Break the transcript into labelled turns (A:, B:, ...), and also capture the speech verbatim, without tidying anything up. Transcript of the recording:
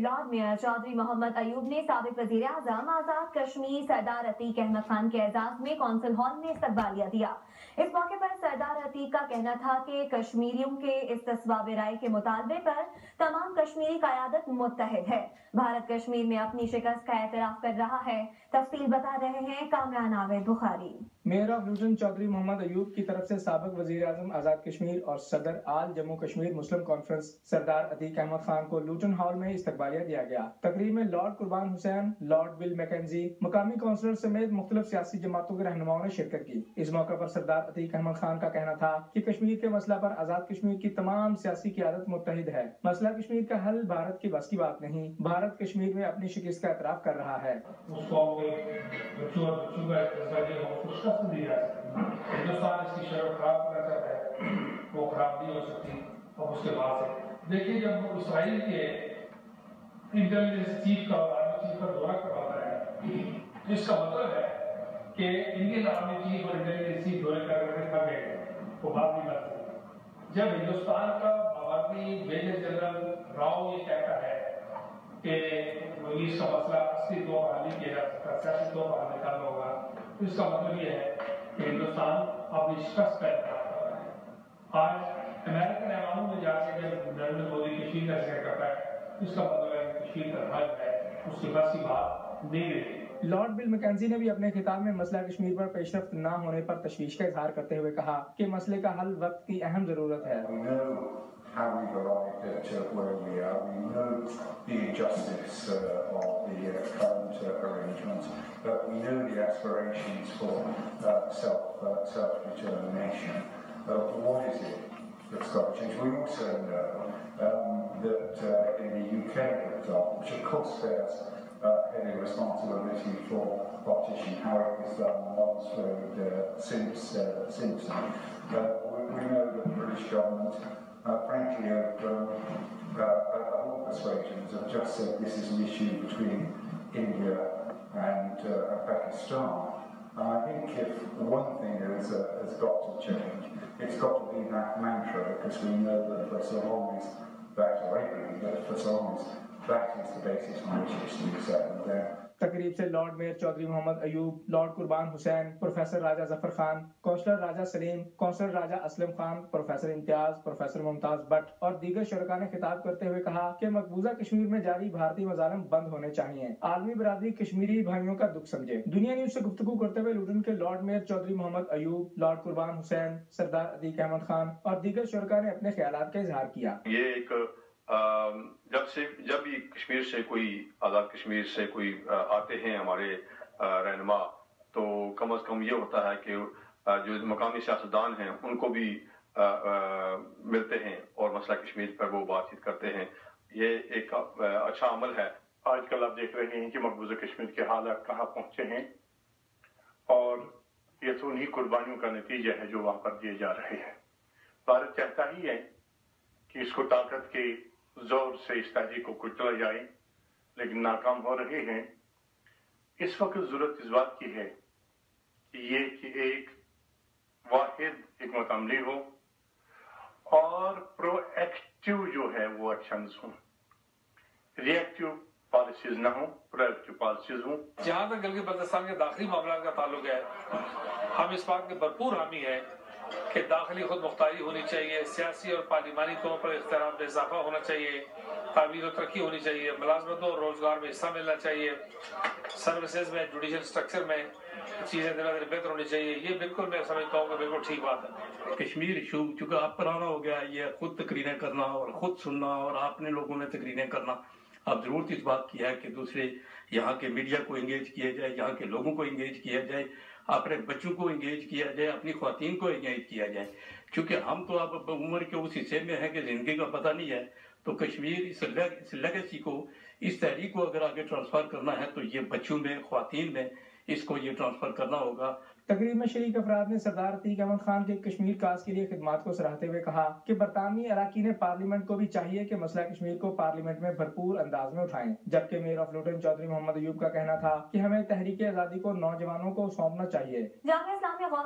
A: Lord mayor Chaudhry Mohammad Ayub ने साबिक वजीर आजम आजाद कश्मीर सरदार अतीक अहमद खान के एजाज में कौंसिल हॉल में इस्तकबालिया दिया। इस मौके पर सरदार अतीक का कहना था कि कश्मीरियों के इस्तिस्बाब राय के मुतालबे पर तमाम कश्मीरी क़यादत मुत्तहिद है। भारत कश्मीर में अपनी शिकस्त का एतराफ कर रहा है। तफसील बता रहे हैं Kamran Awaid Bukhari.
B: Mayor of Luton Chaudhry Mohammad Ayub की तरफ से साबिक वजीर आजम आजाद कश्मीर और सदर आल जम्मू कश्मीर मुस्लिम कॉन्फ्रेंस सरदार अतीक अहमद खान को लूटन हॉल में इस्तकबालिया दिया गया। तकरीब में lord Qurban Hussain, lord Bill McKenzie, मुकामी काउंसलर समेत मुख्तलिफ सियासी जमातों के रहनुमाओं ने शिरकत की। इस मौके पर सरदार अतीक अहमद खान का कहना था कि कश्मीर के मसला पर आजाद कश्मीर की तमाम सियासी क़यादत मुत्तहिद है। मसला कश्मीर का हल भारत की बस की बात नहीं, भारत कश्मीर में अपनी शिकस्त का एतराफ कर रहा है।
C: हिंदुस्तान इसकी शर्त खराब करना चाहता है, वो खराब नहीं हो सकती। और उसके बाद से देखिए, जब इसराइल के इंटेलिजेंस चीफ का और आर्मी चीफ का दौरा करवाता है, इसका मतलब है कि इंडियन आर्मी चीफ और इंटेलिजेंस चीफ दौरे करके थक गए, वो बात नहीं कर सकते। जब हिंदुस्तान का भारतीय मेजर जनरल राव ये कहता है कि इसका मसला अस्सी तौर पर हल नहीं किया जा सकता, सियासी तौर पर हल निकालना होगा, तो इसका मतलब ये है कि हिंदुस्तान अपनी शिकस्त का एतराफ कर रहा है। आज अमेरिकन ऐवानों में जाके जब नरेंद्र मोदी कश्मीर का जिक्र करता है, इसका मतलब है कि कश्मीर का हल है, उसकी बस की बात नहीं रही।
B: लॉर्ड बिल मैकेंजी ने भी अपने खिताब में मसला कश्मीर पर पेशरफ्त न होने पर तशवीश का इजहार करते हुए कहा कि मसले का हल वक्त की अहम जरूरत है।
D: How we've arrived at uh, where we are. We know the injustice uh, of the uh, current uh, arrangements, but we know the aspirations for uh, self uh, self-determination. Uh, what is it that's got to change? We also know um, that uh, in the U K, for example, which of course bears uh, heavy responsibility for partition, how it was done on Oxford uh, since uh, Simpson. Uh, we, we know that the British government Uh, frankly, of um, uh, all persuasions have just said this is an issue between India and uh, Pakistan. And I think if one thing is, uh, has got to change, it's got to be that mantra, because we know that for so long as that, or I believe that for so long as that is the basis on which history is settled down.
B: तकरीब से lord mayor Chaudhry Mohammad Ayub, lord Qurban Hussain, professor Raja Zafar Khan, councillor Raja Saleem, councillor Raja Aslam Khan, professor Imtiaz, professor Mumtaz Bhatt और दीगर शुरका ने खिताब करते हुए कहा कि मकबूजा कश्मीर में जारी भारतीय मजालिम बंद होने चाहिए। आलमी बरादरी कश्मीरी भाइयों का दुख समझे। दुनिया न्यूज से गुफ्तगू करते हुए लूटन के lord mayor Chaudhry Mohammad Ayub, lord Qurban Hussain, सरदार अतीक अहमद खान और दीगर शुरका ने अपने ख्यालात का इजहार किया।
E: ये एक जब से जब भी कश्मीर से कोई आज़ाद कश्मीर से कोई आते हैं हमारे रहनुमा, तो कम अज़ कम ये होता है कि जो मकामी सियासतदान हैं उनको भी आ, आ, मिलते हैं और मसला कश्मीर पर वो बातचीत करते हैं। ये एक अच्छा अमल है।
F: आजकल आप देख रहे हैं कि मकबूजा कश्मीर के हालात कहाँ पहुंचे हैं, और ये तो उन्हीं कुर्बानियों का नतीजा है जो वहां पर दिए जा रहे हैं। भारत चाहता ही है कि इसको ताकत के जोर से इस तहरीक को कुचला जाए, लेकिन नाकाम हो रहे हैं। इस वक्त जरूरत इस बात की है कि ये कि एक वाहिद हिकमत अमली हो और प्रोएक्टिव जो है वो एक्शंस हों, रिएक्टिव पॉलिसीज ना हो, प्रोएक्टिव पॉलिसीज हों।
G: जहाँ तक गिलगित बल्तिस्तान के दाखिली मामला का ताल्लुक है, हम इस बात के भरपूर हामी है कि दाखिली खुद मुख्तारी होनी चाहिए, सियासी और पार्लिमानी तौर पर इख्तियार में इजाफा होना चाहिए, तामीर और तरक्की होनी चाहिए, मुलाजमतों और रोजगार में हिस्सा मिलना चाहिए, सर्विसेज में, जुडिशल स्ट्रक्चर में चीज़ें दिन दिन बेहतर होनी चाहिए। ये बिल्कुल मैं समझता हूँ कि बिल्कुल ठीक बात है।
H: कश्मीर इशू चूँकि अब पुराना हो गया, ये खुद तकरीरें करना और खुद सुनना और आपने लोगों में तकरीरें करना, अब जरूरत इस बात की है कि दूसरे यहाँ के मीडिया को इंगेज किया जाए, यहाँ के लोगों को इंगेज किया जाए, अपने बच्चों को इंगेज किया जाए, अपनी ख्वातीन को इंगेज किया जाए। क्योंकि हम तो अब उम्र के उस हिस्से में हैं कि जिंदगी का पता नहीं है, तो कश्मीर इस लेगेसी को, इस तहरीक को अगर आगे ट्रांसफर करना है तो ये बच्चों में, ख्वातीन में इसको ये ट्रांसफर करना होगा।
B: तकरीब में शरीक अफराद ने सरदार अतीक अहमद खान के कश्मीर काज के लिए खिदमात को सराहते हुए कहा कि बरतानवी अराकीन पार्लियामेंट को भी चाहिए कि मसला कश्मीर को पार्लियामेंट में भरपूर अंदाज में उठाएं। जबकि mayor of Luton Chaudhry Mohammad Ayub का कहना था कि हमें तहरीक आज़ादी को नौजवानों को सौंपना चाहिए।
A: जामिया इस्लामिया